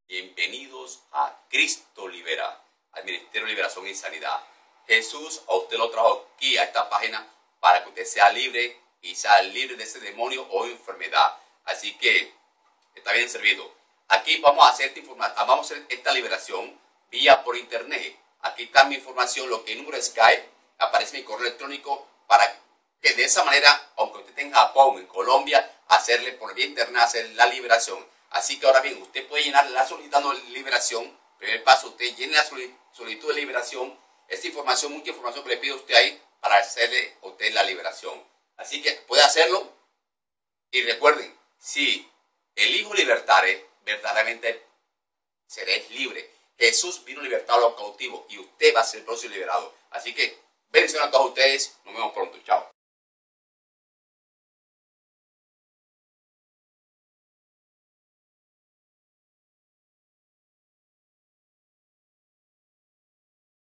Bienvenidos a Cristo Libera, al Ministerio de Liberación y Sanidad. Jesús a usted lo trajo aquí a esta página para que usted sea libre y sea libre de ese demonio o enfermedad. Así que está bien servido. Aquí vamos a hacer esta liberación vía por internet. Aquí está mi información, lo que el número de Skype, aparece mi correo electrónico para que de esa manera, aunque usted esté en Japón, en Colombia, hacerle por vía internet, hacer la liberación. Así que ahora bien, usted puede llenar la solicitud de liberación. Primer paso, usted llene la solicitud de liberación. Esta información, mucha información que le pide a usted ahí para hacerle a usted la liberación. Así que puede hacerlo. Y recuerden, si el Hijo libertare, verdaderamente seréis libre. Jesús vino a libertar a los cautivos y usted va a ser el próximo liberado. Así que bendiciones a todos ustedes. Nos vemos pronto. Chao.